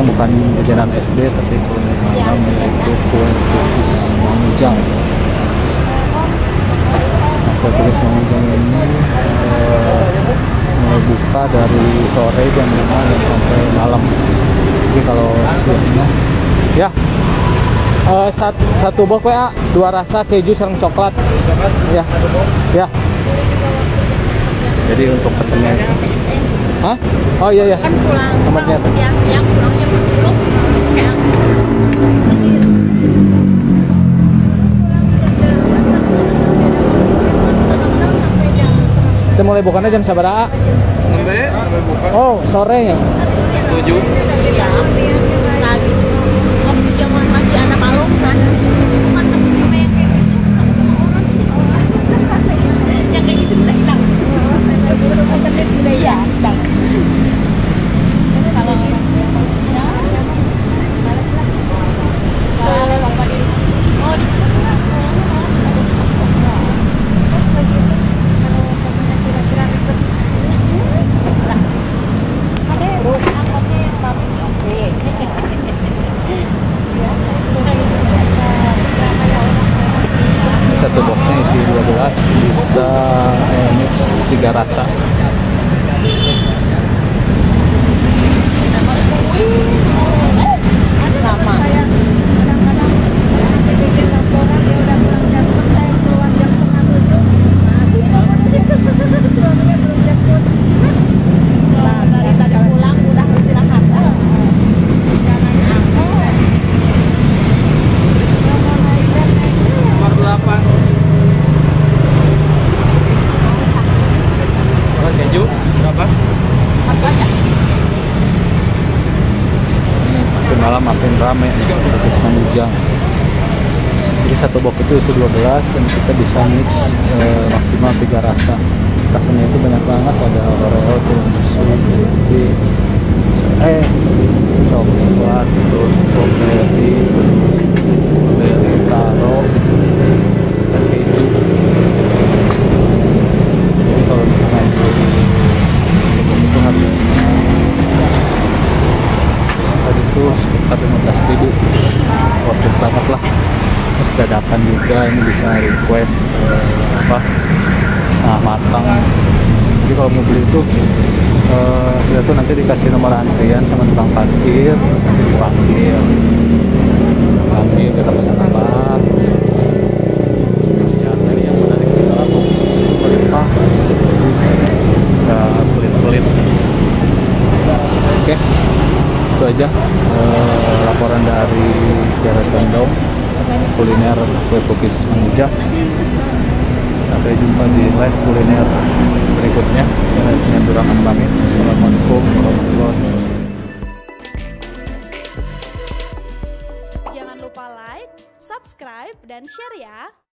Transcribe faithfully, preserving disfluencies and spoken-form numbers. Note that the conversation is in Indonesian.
sekarang bukan jajanan S D tapi kuliner malam, yaitu kue pukis Mangujang. Nah, kue pukis Mangujang ini eh, mulai buka dari sore jam lima dan sampai malam. Jadi kalau siangnya ya uh, sat, satu box W A, dua rasa keju sareng coklat. Ya. Ya. Jadi untuk pesannya. Hah? Oh iya ya. Kan pulang. Nomornya apa? Yang yang pulang jam sepuluh. Kayak kita mulai bukannya jam sabaraha? Sampai sampai buka Oh, sorenya. tujuh. ya hampir lagi. Om zaman masih anak malum kan. Bukan sama yang kayak gitu. Yang kayak gitu udah hilang. Udah ya, hilang. Kalau kalau Bang Padi. Oh, di Satu boxnya isi dua belas, bisa eh, mix tiga rasa. sama. Nah, dari tadi pulang udah istirahat. Nomor delapan. Makan keju berapa? Makin malam makin rame pukis Mangujang. Jadi satu box itu isi dua belas dan kita bisa mix eh, maksimal tiga rasa. Rasanya itu banyak banget, ada Oreo, tiramisu, roti, eh coklat, terus strawberry, strawberry taro, dan keju. Jadi kalau misalnya itu harganya tadi itu sekitar lima belas ribu, worth it banget lah. Terus dadakan juga, ini bisa request eh, apa nah matang. Jadi kalau mau beli itu eh, kita tuh nanti dikasih nomor antrian sama tukang parkir, terus nanti dipanggil panggil kita pesan apa. Ya tadi yang menarik itu apa? Melimpah nggak pelit-pelit. Oke, itu aja eh, laporan dari Kiara Condong kuliner kue pukis Mangujang. Sampai jumpa di live kuliner berikutnya. Saya Durangan pamit. Assalamualaikum warahmatullahi wabarakatuh. Jangan lupa like, subscribe, dan share ya.